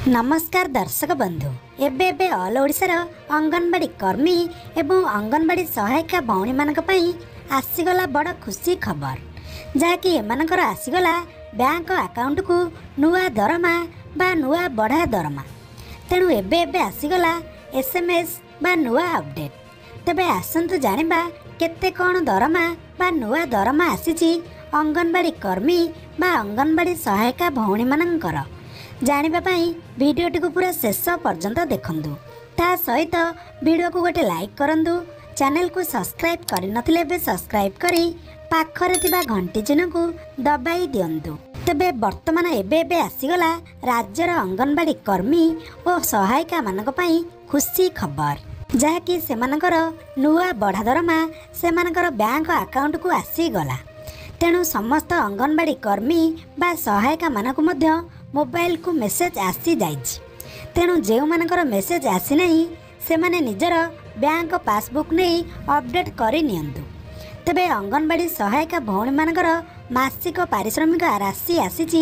नमस्कार दर्शक बंधु एबे एबे ऑल ओडिशार अंगनवाड़ी कर्मी एवं अंगनवाड़ी सहायिका भौणी मानक पई आसीगला बड़ खुशी खबर जहाँकि एमानकर आसीगला बैंक अकाउंट को नुआ दरमा बा नुआ बढ़ा दरमा। तेणु एबे एबे आसीगला एसएमएस बा नुआ अपडेट। तेबे आसंतु जानिबा केते कोन दरमा बा नुआ दरमा आसीची अंगनवाड़ी कर्मी बा अंगनवाड़ी सहायिका भौणी मानकर। जानिबा पाई वीडियोटी को पूरा शेष पर्यंत देखंदु। ता सहित वीडियो को गोटे लाइक करंदु। चैनल को सब्सक्राइब करि नथिले बे सब्सक्राइब करी पाखरे थिबा घंटी चिन्ह को दबाई दियंतु। तबे वर्तमान एबे एबे आसीगला राज्यर अंगनवाड़ी कर्मी और सहायिका मानक पई खुशी खबर जहाँकि सेमानकर नुआ बढ़ा दरमा सेमानकर बैंक अकाउंट को आसी गला। तेणु समस्त अंगनवाड़ी कर्मी बा सहायिका मानक मध्य मोबाइल को मेसेज आसी जाइछि। तेणु जो मानकर मेसेज आसी नहीं से माने निजर बैंक पासबुक नहीं अपडेट करि नियंतु। तबे अंगनवाड़ी सहायिका भौणी मानकर मासिक पारिश्रमिक राशि आसीछि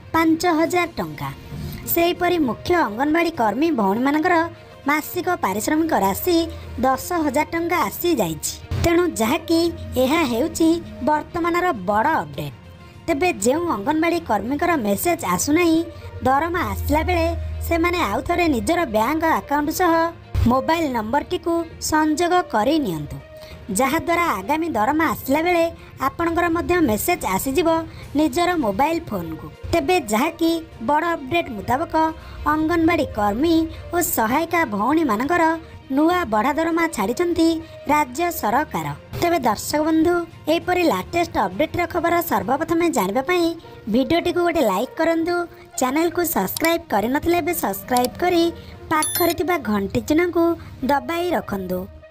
5000 टंका। सेहीपरि मुख्य अंगनवाड़ी कर्मी भौणी मानकर मासिक पारिश्रमिक राशि 10,000 टंका आसी जाइछि। तेणु जहाँकि यह हेउछि वर्तमानर बड़ अपडेट। तेबे जो अंगनवाड़ी कर्मीकर मेसेज आसुनाही दरमा आसला बेले से माने आउ थरे निजर बैंक अकाउंट सह मोबाइल नंबर टी को संजोग करि नियंतु। जहा द्वारा आगामी दरमा आसला बेले आपणकर मध्य मेसेज आसीजिवो निजर मोबाइल फोन को। तेबे जहाँकि बड़ अपडेट मुताबक अंगनवाड़ी कर्मी और सहायिका भौणी मानकर नुआ बढ़ा दरमा छाड़िछंती राज्य सरकार। तेबे दर्शक बंधु एपरी लाटेस्ट अपडेट खबर सर्वप्रथमे जानिबा पई वीडियोटी को गोटे लाइक करंतु। चैनल को सब्सक्राइब करि नथिले बे सब्सक्राइब करी पाखरे थिबा घंटी चिन्ह को दबाई रखंतु।